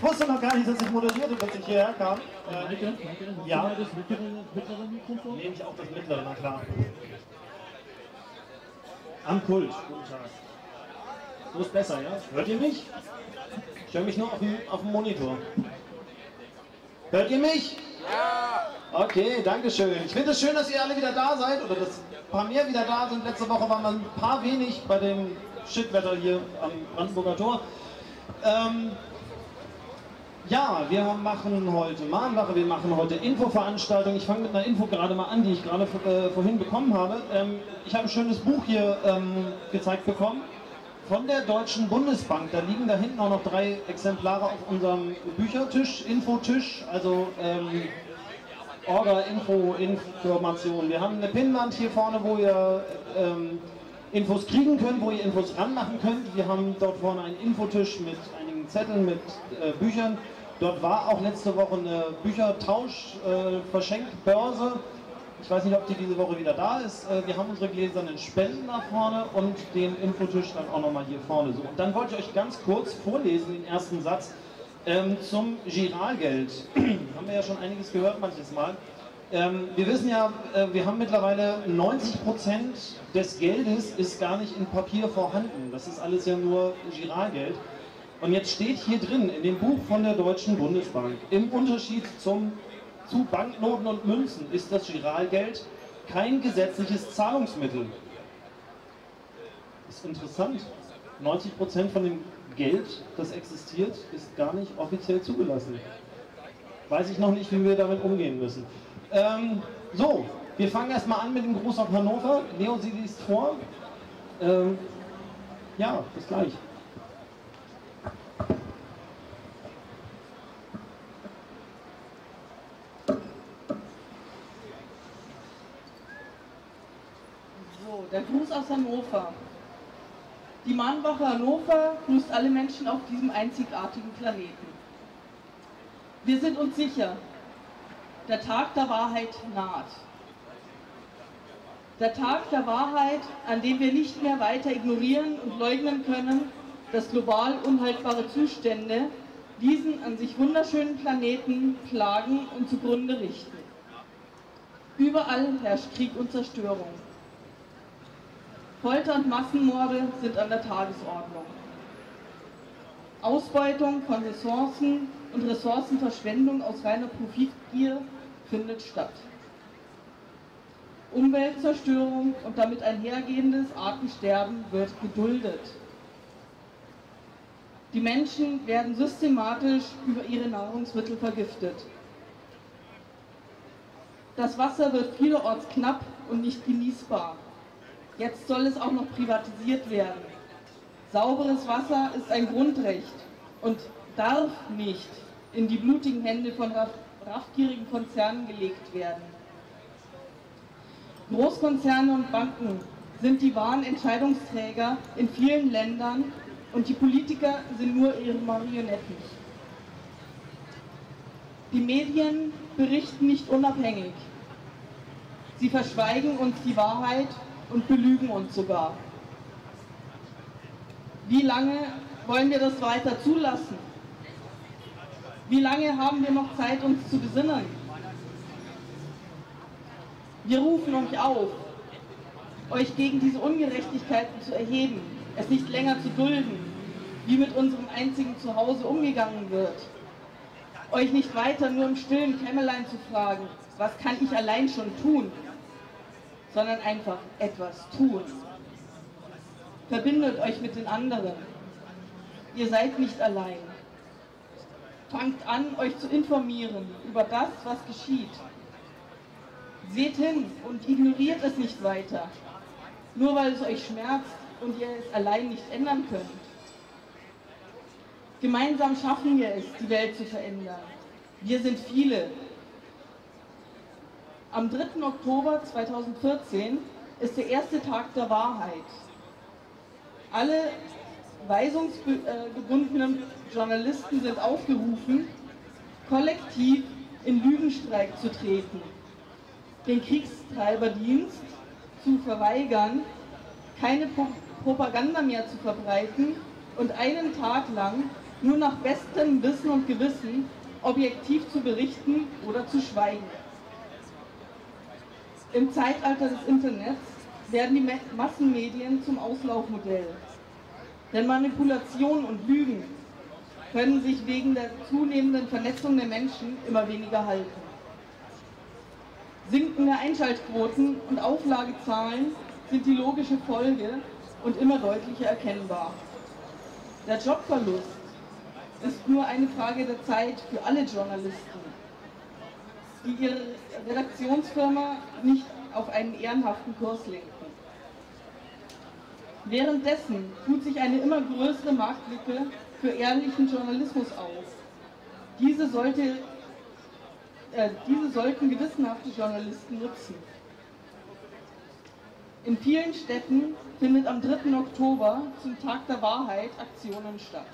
wusste noch gar nicht, dass ich moderierte, bis ich hierher kam. Ja, nehme ich auch das mittlere, na klar. Am Pult, guten Tag. So ist besser, ja? Hört ihr mich? Ich höre mich nur auf dem Monitor. Hört ihr mich? Ja! Okay, danke schön. Ich finde es schön, dass ihr alle wieder da seid, oder dass ein paar mehr wieder da sind. Letzte Woche waren wir ein paar wenig bei dem Shitwetter hier am Brandenburger Tor. Ja, wir machen heute Mahnwache, wir machen heute Infoveranstaltung. Ich fange mit einer Info gerade mal an, die ich gerade vorhin bekommen habe. Ich habe ein schönes Buch hier gezeigt bekommen von der Deutschen Bundesbank. Da liegen da hinten auch noch 3 Exemplare auf unserem Büchertisch, Infotisch, also Orga-Informationen. Wir haben eine Pinnwand hier vorne, wo ihr Infos kriegen könnt, wo ihr Infos ranmachen könnt. Wir haben dort vorne einen Infotisch mit einigen Zetteln, mit Büchern. Dort war auch letzte Woche eine Büchertausch-Verschenkbörse. Ich weiß nicht, ob die diese Woche wieder da ist. Wir haben unsere gläsernen Spenden da vorne und den Infotisch dann auch nochmal hier vorne. So, und dann wollte ich euch ganz kurz vorlesen, den ersten Satz zum Giralgeld. Haben wir ja schon einiges gehört manches Mal. Wir wissen ja, wir haben mittlerweile 90% des Geldes ist gar nicht in Papier vorhanden. Das ist alles ja nur Giralgeld. Und jetzt steht hier drin, in dem Buch von der Deutschen Bundesbank, im Unterschied zu Banknoten und Münzen ist das Giralgeld kein gesetzliches Zahlungsmittel. Das ist interessant. 90% von dem Geld, das existiert, ist gar nicht offiziell zugelassen. Weiß ich noch nicht, wie wir damit umgehen müssen. So, wir fangen erstmal an mit dem Gruß auf Hannover. Leo, sie liest vor. Ja, bis gleich. So, der Gruß aus Hannover. Die Mahnwache Hannover grüßt alle Menschen auf diesem einzigartigen Planeten. Wir sind uns sicher, der Tag der Wahrheit naht. Der Tag der Wahrheit, an dem wir nicht mehr weiter ignorieren und leugnen können, dass global unhaltbare Zustände diesen an sich wunderschönen Planeten plagen und zugrunde richten. Überall herrscht Krieg und Zerstörung. Folter und Massenmorde sind an der Tagesordnung. Ausbeutung von Ressourcen und Ressourcenverschwendung aus reiner Profitgier findet statt. Umweltzerstörung und damit einhergehendes Artensterben wird geduldet. Die Menschen werden systematisch über ihre Nahrungsmittel vergiftet. Das Wasser wird vielerorts knapp und nicht genießbar. Jetzt soll es auch noch privatisiert werden. Sauberes Wasser ist ein Grundrecht und darf nicht in die blutigen Hände von raffgierigen Konzernen gelegt werden. Großkonzerne und Banken sind die wahren Entscheidungsträger in vielen Ländern und die Politiker sind nur ihre Marionetten. Die Medien berichten nicht unabhängig. Sie verschweigen uns die Wahrheit und belügen uns sogar. Wie lange wollen wir das weiter zulassen? Wie lange haben wir noch Zeit, uns zu besinnen? Wir rufen euch auf, euch gegen diese Ungerechtigkeiten zu erheben, es nicht länger zu dulden, wie mit unserem einzigen Zuhause umgegangen wird. Euch nicht weiter nur im stillen Kämmerlein zu fragen, was kann ich allein schon tun, sondern einfach etwas tun. Verbindet euch mit den anderen. Ihr seid nicht allein. Fangt an, euch zu informieren über das, was geschieht. Seht hin und ignoriert es nicht weiter, nur weil es euch schmerzt und ihr es allein nicht ändern könnt. Gemeinsam schaffen wir es, die Welt zu verändern. Wir sind viele. Am 3. Oktober 2014 ist der erste Tag der Wahrheit. Alle weisungsgebundenen Journalisten sind aufgerufen, kollektiv in Lügenstreik zu treten, den Kriegstreiberdienst zu verweigern, keine Propaganda mehr zu verbreiten und einen Tag lang nur nach bestem Wissen und Gewissen objektiv zu berichten oder zu schweigen. Im Zeitalter des Internets werden die Massenmedien zum Auslaufmodell. Denn Manipulation und Lügen können sich wegen der zunehmenden Vernetzung der Menschen immer weniger halten. Sinkende Einschaltquoten und Auflagezahlen sind die logische Folge und immer deutlicher erkennbar. Der Jobverlust ist nur eine Frage der Zeit für alle Journalisten, die ihre Redaktionsfirma nicht auf einen ehrenhaften Kurs lenken. Währenddessen tut sich eine immer größere Marktlücke für ehrlichen Journalismus auf. Diese sollten gewissenhafte Journalisten nutzen. In vielen Städten findet am 3. Oktober zum Tag der Wahrheit Aktionen statt.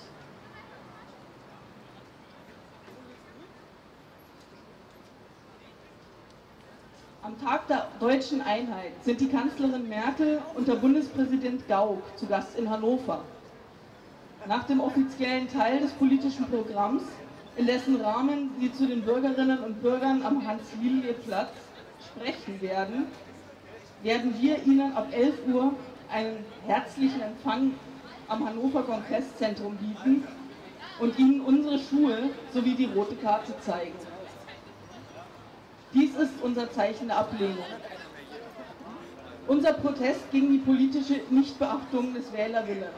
Am Tag der deutschen Einheit sind die Kanzlerin Merkel und der Bundespräsident Gauck zu Gast in Hannover. Nach dem offiziellen Teil des politischen Programms, in dessen Rahmen sie zu den Bürgerinnen und Bürgern am Hans-Lilje-Platz sprechen werden, werden wir Ihnen ab 11 Uhr einen herzlichen Empfang am Hannover Kongresszentrum bieten und Ihnen unsere Schuhe sowie die rote Karte zeigen. Dies ist unser Zeichen der Ablehnung. Unser Protest gegen die politische Nichtbeachtung des Wählerwillens.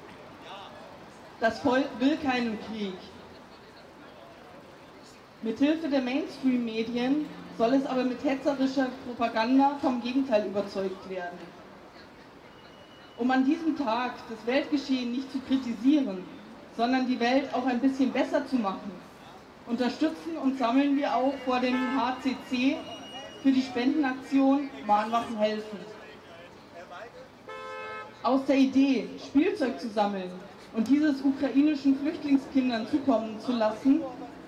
Das Volk will keinen Krieg. Mithilfe der Mainstream-Medien soll es aber mit hetzerischer Propaganda vom Gegenteil überzeugt werden. Um an diesem Tag das Weltgeschehen nicht zu kritisieren, sondern die Welt auch ein bisschen besser zu machen, unterstützen und sammeln wir auch vor dem HCC für die Spendenaktion Mahnwachen helfen. Aus der Idee, Spielzeug zu sammeln und dieses ukrainischen Flüchtlingskindern zukommen zu lassen,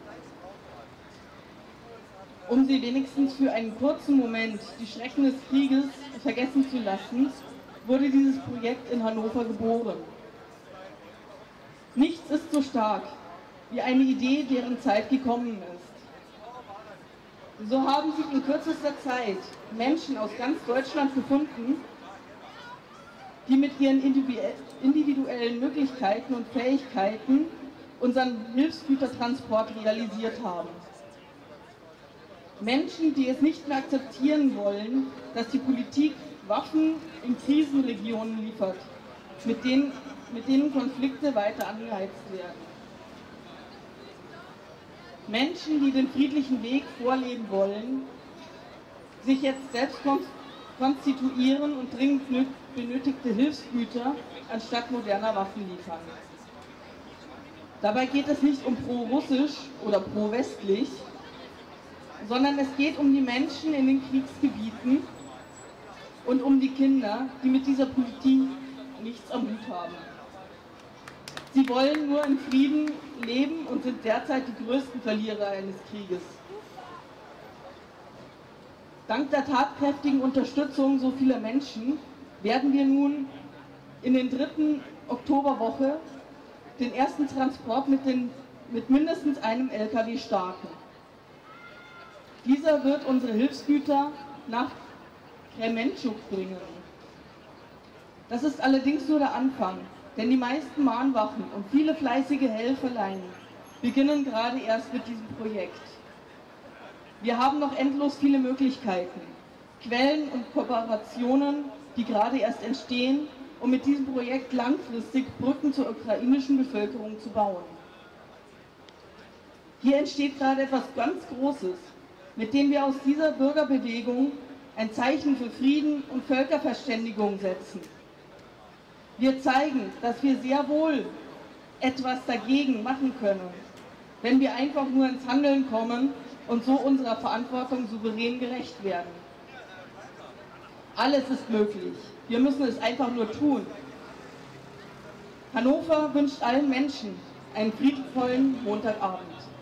um sie wenigstens für einen kurzen Moment die Schrecken des Krieges vergessen zu lassen, wurde dieses Projekt in Hannover geboren. Nichts ist so stark wie eine Idee, deren Zeit gekommen ist. So haben sich in kürzester Zeit Menschen aus ganz Deutschland gefunden, die mit ihren individuellen Möglichkeiten und Fähigkeiten unseren Hilfsgütertransport realisiert haben. Menschen, die es nicht mehr akzeptieren wollen, dass die Politik Waffen in Krisenregionen liefert, mit denen Konflikte weiter angeheizt werden. Menschen, die den friedlichen Weg vorleben wollen, sich jetzt selbst konstituieren und dringend benötigte Hilfsgüter anstatt moderner Waffen liefern. Dabei geht es nicht um pro-russisch oder pro-westlich, sondern es geht um die Menschen in den Kriegsgebieten und um die Kinder, die mit dieser Politik nichts am Hut haben. Sie wollen nur in Frieden leben und sind derzeit die größten Verlierer eines Krieges. Dank der tatkräftigen Unterstützung so vieler Menschen werden wir nun in den 3. Oktoberwoche den ersten Transport mit mindestens einem LKW starten. Dieser wird unsere Hilfsgüter nach Krementschuk bringen. Das ist allerdings nur der Anfang, denn die meisten Mahnwachen und viele fleißige Helferlein beginnen gerade erst mit diesem Projekt. Wir haben noch endlos viele Möglichkeiten, Quellen und Kooperationen, die gerade erst entstehen, um mit diesem Projekt langfristig Brücken zur ukrainischen Bevölkerung zu bauen. Hier entsteht gerade etwas ganz Großes, mit dem wir aus dieser Bürgerbewegung ein Zeichen für Frieden und Völkerverständigung setzen. Wir zeigen, dass wir sehr wohl etwas dagegen machen können, wenn wir einfach nur ins Handeln kommen und so unserer Verantwortung souverän gerecht werden. Alles ist möglich. Wir müssen es einfach nur tun. Hannover wünscht allen Menschen einen friedvollen Montagabend.